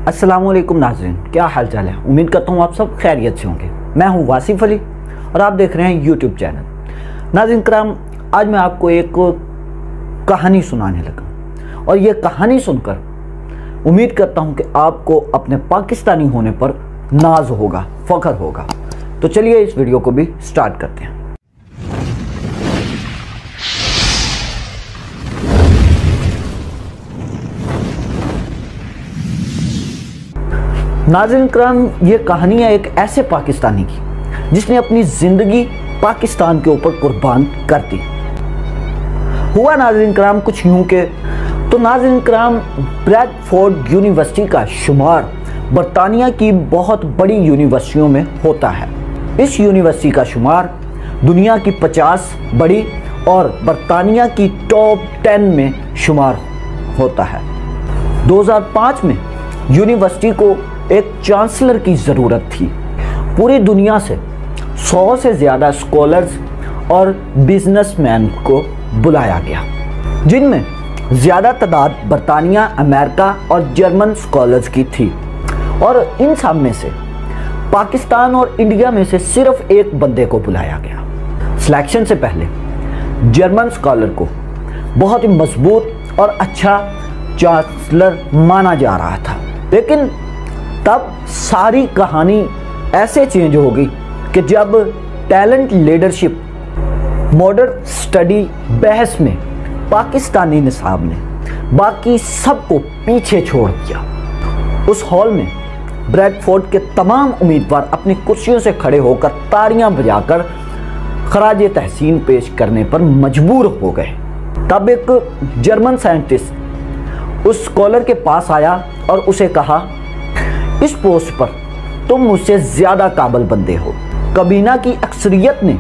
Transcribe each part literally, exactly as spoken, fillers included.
अस्सलाम वालेकुम नाज़रीन, क्या हाल चाल है। उम्मीद करता हूँ आप सब खैरियत से होंगे। मैं हूँ वासिफ अली और आप देख रहे हैं यूट्यूब चैनल। नाज़रीन कराम, आज मैं आपको एक कहानी सुनाने लगा और ये कहानी सुनकर उम्मीद करता हूँ कि आपको अपने पाकिस्तानी होने पर नाज होगा, फ़ख्र होगा। तो चलिए इस वीडियो को भी स्टार्ट करते हैं। नाज़रीन कराम, ये कहानी है एक ऐसे पाकिस्तानी की जिसने अपनी ज़िंदगी पाकिस्तान के ऊपर कुर्बान कर दी। हुआ नाज़रीन कराम कुछ यूँ के तो नाज़रीन कराम ब्रैडफोर्ड यूनिवर्सिटी का शुमार बरतानिया की बहुत बड़ी यूनिवर्सिटियों में होता है। इस यूनिवर्सिटी का शुमार दुनिया की पचास बड़ी और बरतानिया की टॉप टेन में शुमार होता है। दो हज़ार पाँच में यूनिवर्सिटी को एक चांसलर की ज़रूरत थी। पूरी दुनिया से सौ से ज़्यादा स्कॉलर्स और बिजनेसमैन को बुलाया गया, जिनमें ज़्यादा तादाद बरतानिया, अमेरिका और जर्मन स्कॉलर्स की थी। और इन सब में से पाकिस्तान और इंडिया में से सिर्फ एक बंदे को बुलाया गया। सिलेक्शन से पहले जर्मन स्कॉलर को बहुत ही मजबूत और अच्छा चांसलर माना जा रहा था, लेकिन तब सारी कहानी ऐसे चेंज हो गई कि जब टैलेंट लीडरशिप मॉडर्न स्टडी बहस में पाकिस्तानी निसाब ने बाकी सबको पीछे छोड़ दिया। उस हॉल में ब्रैडफोर्ड के तमाम उम्मीदवार अपनी कुर्सियों से खड़े होकर तालियां बजाकर खराज तहसीन पेश करने पर मजबूर हो गए। तब एक जर्मन साइंटिस्ट उस स्कॉलर के पास आया और उसे कहा, इस पोस्ट पर तुम मुझसे ज़्यादा काबिल बंदे हो। कबीना की अक्सरियत ने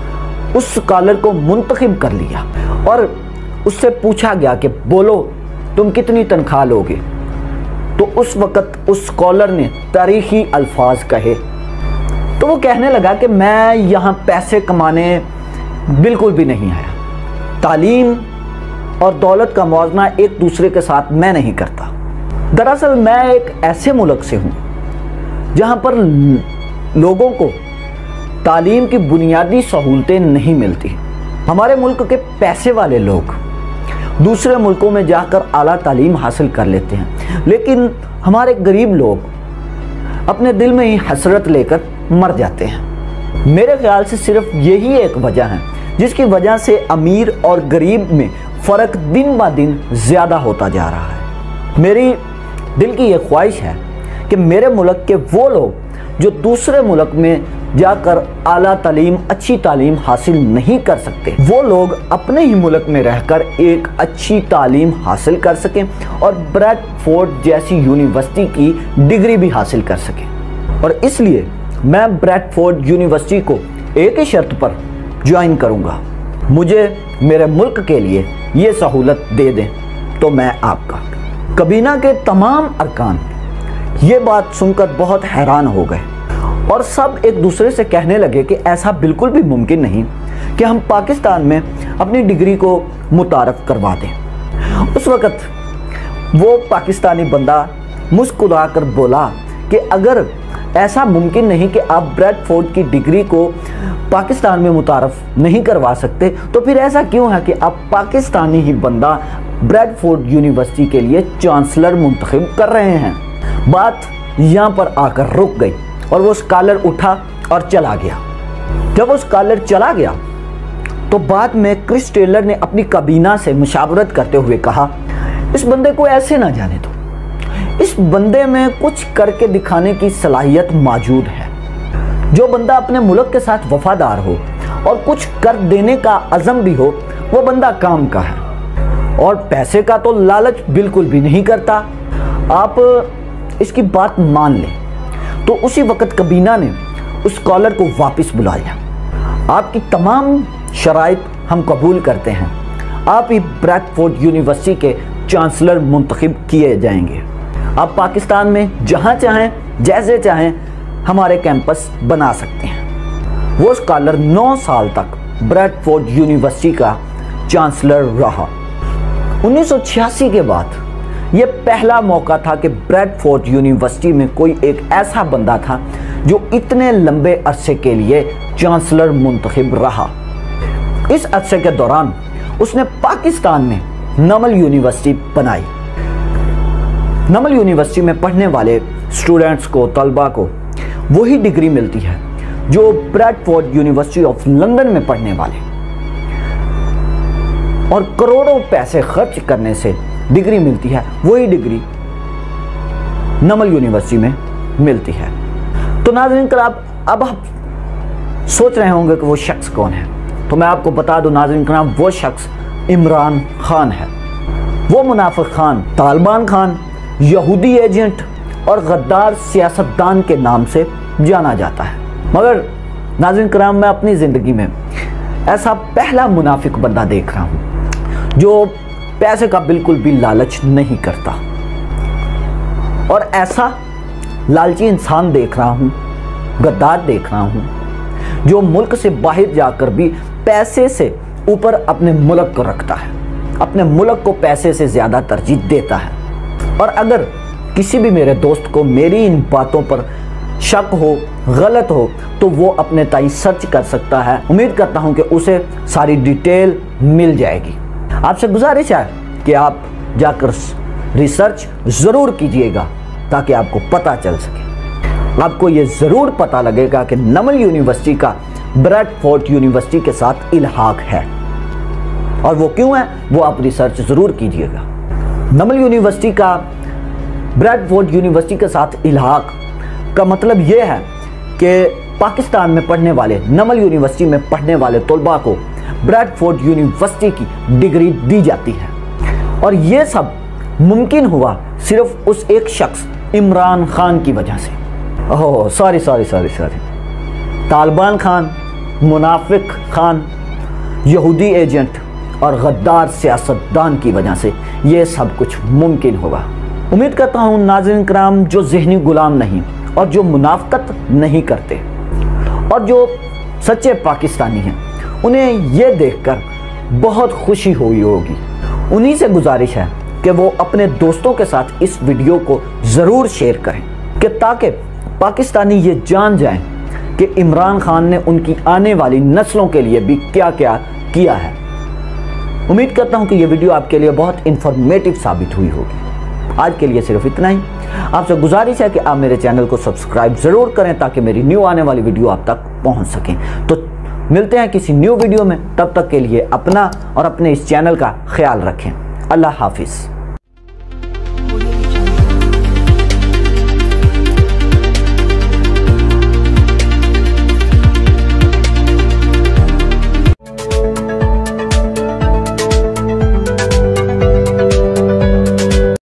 उस स्कॉलर को मुंतखब कर लिया और उससे पूछा गया कि बोलो तुम कितनी तनख्वाह लोगे। तो उस वक़्त उस स्कॉलर ने तारीखी अल्फाज कहे। तो वो कहने लगा कि मैं यहाँ पैसे कमाने बिल्कुल भी नहीं आया। तालीम और दौलत का मुआवजा एक दूसरे के साथ मैं नहीं करता। दरअसल मैं एक ऐसे मुल्क से हूँ जहाँ पर लोगों को तालीम की बुनियादी सहूलतें नहीं मिलती। हमारे मुल्क के पैसे वाले लोग दूसरे मुल्कों में जाकर आला तालीम हासिल कर लेते हैं, लेकिन हमारे गरीब लोग अपने दिल में ही हसरत लेकर मर जाते हैं। मेरे ख्याल से सिर्फ यही एक वजह है जिसकी वजह से अमीर और गरीब में फ़र्क दिन ब दिन ज़्यादा होता जा रहा है। मेरी दिल की ये ख्वाहिश है कि मेरे मुल्क के वो लोग जो दूसरे मुल्क में जाकर आला तालीम, अच्छी तालीम हासिल नहीं कर सकते, वो लोग अपने ही मुल्क में रहकर एक अच्छी तालीम हासिल कर सकें और ब्रैडफोर्ड जैसी यूनिवर्सिटी की डिग्री भी हासिल कर सकें। और इसलिए मैं ब्रैडफोर्ड यूनिवर्सिटी को एक ही शर्त पर ज्वाइन करूँगा, मुझे मेरे मुल्क के लिए ये सहूलत दे दें तो मैं आपका। कबीना के तमाम अरकान ये बात सुनकर बहुत हैरान हो गए और सब एक दूसरे से कहने लगे कि ऐसा बिल्कुल भी मुमकिन नहीं कि हम पाकिस्तान में अपनी डिग्री को मुतारफ़ करवा दें। उस वक़्त वो पाकिस्तानी बंदा मुस्कुरा कर बोला कि अगर ऐसा मुमकिन नहीं कि आप ब्रैडफोर्ड की डिग्री को पाकिस्तान में मुतारफ़ नहीं करवा सकते, तो फिर ऐसा क्यों है कि आप पाकिस्तानी ही बंदा ब्रैडफोर्ड यूनिवर्सिटी के लिए चांसलर मुंतखब कर रहे हैं। बात यहाँ पर आकर रुक गई और वो स्कॉलर उठा और चला गया। जब वो स्कॉलर चला गया तो बाद में क्रिस टेलर ने अपनी कबीना से मुशावरत करते हुए कहा, इस बंदे को ऐसे ना जाने दो, इस बंदे में कुछ करके दिखाने की सलाहियत मौजूद है। जो बंदा अपने मुल्क के साथ वफादार हो और कुछ कर देने का अज़म भी हो, वो बंदा काम का है और पैसे का तो लालच बिल्कुल भी नहीं करता। आप इसकी बात मान लें। तो उसी वक़्त कबीना ने उस स्कॉलर को वापस बुलाया। आपकी तमाम शराइत हम कबूल करते हैं, आप ही ब्रैडफोर्ड यूनिवर्सिटी के चांसलर मुंतखब किए जाएंगे। आप पाकिस्तान में जहाँ चाहें, जैसे चाहें हमारे कैंपस बना सकते हैं। वो स्कॉलर नौ साल तक ब्रैडफोर्ड यूनिवर्सिटी का चांसलर रहा। उन्नीस सौ छियासी के बाद یہ پہلا موقع تھا کہ بریڈ فورڈ یونیورسٹی میں کوئی ایک ایسا بندہ تھا جو اتنے لمبے عرصے کے لیے چانسلر منتخب رہا۔ اس عرصے کے دوران اس نے پاکستان میں نمل یونیورسٹی بنائی۔ نمل یونیورسٹی میں پڑھنے والے اسٹوڈنٹس کو، طلبہ کو وہی ڈگری ملتی ہے جو Bradford university of London میں پڑھنے والے، اور کروڑوں پیسے خرچ کرنے سے ڈگری ملتی ہے، وہی ڈگری نمل یونیورسٹی میں ملتی ہے۔ تو ناظرین کرام، اب آپ سوچ رہے ہوں گے کہ وہ شخص کون ہے، تو میں آپ کو بتا دوں ناظرین کرام، وہ شخص عمران خان ہے۔ وہ منافق خان، طالبان خان، یہودی ایجنٹ اور غدار سیاستدان کے نام سے جانا جاتا ہے۔ مگر ناظرین کرام، میں اپنی زندگی میں ایسا پہلا منافق بندہ دیکھ رہا ہوں جو پیسے کا بالکل بھی لالچ نہیں کرتا، اور ایسا لالچی انسان دیکھ رہا ہوں، غدار دیکھ رہا ہوں، جو ملک سے باہر جا کر بھی پیسے سے اوپر اپنے ملک کو رکھتا ہے، اپنے ملک کو پیسے سے زیادہ ترجیح دیتا ہے۔ اور اگر کسی بھی میرے دوست کو میری ان باتوں پر شک ہو، غلط ہو، تو وہ اپنے تائیں سرچ کر سکتا ہے۔ امید کرتا ہوں کہ اسے ساری ڈیٹیل مل جائے گی۔ آپ سے گزارش ہے کہ آپ جا کر ریسرچ ضرور کیجئے گا تاکہ آپ کو پتہ چل سکے۔ آپ کو یہ ضرور پتہ لگے گا کہ نمل یونیورسٹی کا بریڈ فورڈ یونیورسٹی کے ساتھ الحاق ہے، اور وہ کیوں ہے وہ آپ ریسرچ ضرور کیجئے گا۔ نمل یونیورسٹی کا بریڈ فورڈ یونیورسٹی کے ساتھ الحاق کا مطلب یہ ہے کہ پاکستان میں پڑھنے والے، نمل یونیورسٹی میں پڑھنے والے طلباء کو بریڈ فورڈ یونیورسٹی کی ڈگری دی جاتی ہے، اور یہ سب ممکن ہوا صرف اس ایک شخص عمران خان کی وجہ سے۔ Oh sorry sorry sorry sorry طالبان خان، منافق خان، یہودی ایجنٹ اور غدار سیاستدان کی وجہ سے یہ سب کچھ ممکن ہوگا۔ امید کرتا ہوں ناظرین کرام، جو ذہنی غلام نہیں اور جو منافقت نہیں کرتے اور جو سچے پاکستانی ہیں، انہیں یہ دیکھ کر بہت خوشی ہوئی ہوگی۔ انہی سے گزارش ہے کہ وہ اپنے دوستوں کے ساتھ اس ویڈیو کو ضرور شیئر کریں، کہ تاکہ پاکستانی یہ جان جائیں کہ عمران خان نے ان کی آنے والی نسلوں کے لیے بھی کیا کیا کیا ہے۔ امید کرتا ہوں کہ یہ ویڈیو آپ کے لیے بہت انفارمیٹیو ثابت ہوئی ہوگی۔ آج کے لیے صرف اتنا ہی۔ آپ سے گزارش ہے کہ آپ میرے چینل کو سبسکرائب ضرور کریں تاکہ میری نیو آنے والی ویڈیو آپ تک پہنچ سکیں۔ تو ملتے ہیں کسی نیو ویڈیو میں، تب تک کے لیے اپنا اور اپنے اس چینل کا خیال رکھیں۔ اللہ حافظ۔